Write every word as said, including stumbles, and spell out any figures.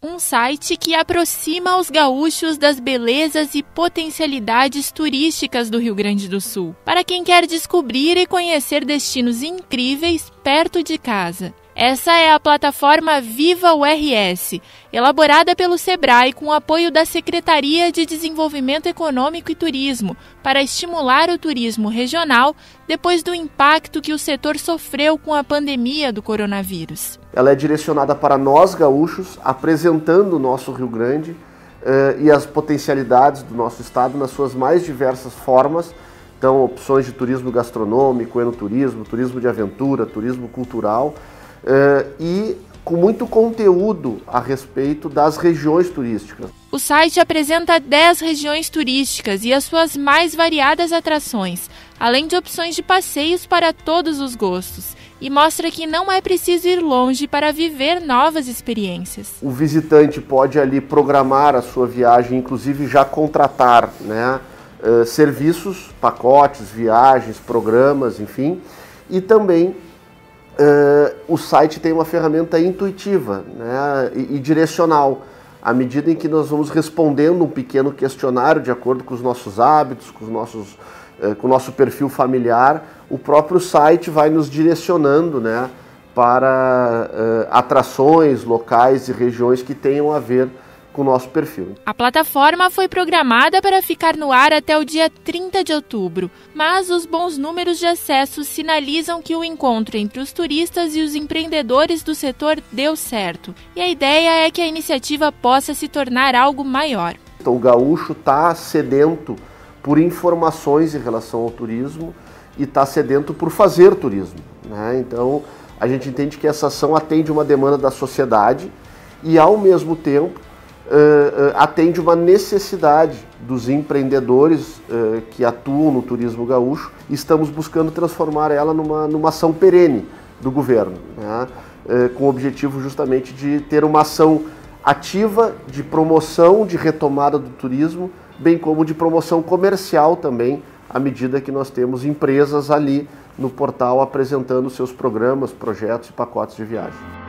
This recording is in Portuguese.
um site que aproxima os gaúchos das belezas e potencialidades turísticas do Rio Grande do Sul, para quem quer descobrir e conhecer destinos incríveis perto de casa. Essa é a plataforma Viva U R S, elaborada pelo Sebrae com o apoio da Secretaria de Desenvolvimento Econômico e Turismo, para estimular o turismo regional depois do impacto que o setor sofreu com a pandemia do coronavírus. Ela é direcionada para nós gaúchos, apresentando o nosso Rio Grande eh, e as potencialidades do nosso estado nas suas mais diversas formas. Então, opções de turismo gastronômico, enoturismo, turismo de aventura, turismo cultural, Uh, e com muito conteúdo a respeito das regiões turísticas. O site apresenta dez regiões turísticas e as suas mais variadas atrações, além de opções de passeios para todos os gostos, e mostra que não é preciso ir longe para viver novas experiências. O visitante pode ali programar a sua viagem, inclusive já contratar, né, uh, serviços, pacotes, viagens, programas, enfim, e também Uh, o site tem uma ferramenta intuitiva, né, e, e direcional, à medida em que nós vamos respondendo um pequeno questionário de acordo com os nossos hábitos, com, os nossos, uh, com o nosso perfil familiar, o próprio site vai nos direcionando, né, para uh, atrações, locais e regiões que tenham a ver com o nosso perfil. A plataforma foi programada para ficar no ar até o dia trinta de outubro, mas os bons números de acesso sinalizam que o encontro entre os turistas e os empreendedores do setor deu certo. E a ideia é que a iniciativa possa se tornar algo maior. Então, o gaúcho está sedento por informações em relação ao turismo e está sedento por fazer turismo, né? Então, a gente entende que essa ação atende uma demanda da sociedade e, ao mesmo tempo, Uh, uh, atende uma necessidade dos empreendedores uh, que atuam no turismo gaúcho, e estamos buscando transformar ela numa, numa ação perene do governo, né? uh, com o objetivo justamente de ter uma ação ativa de promoção, de retomada do turismo, bem como de promoção comercial também, à medida que nós temos empresas ali no portal apresentando seus programas, projetos e pacotes de viagem.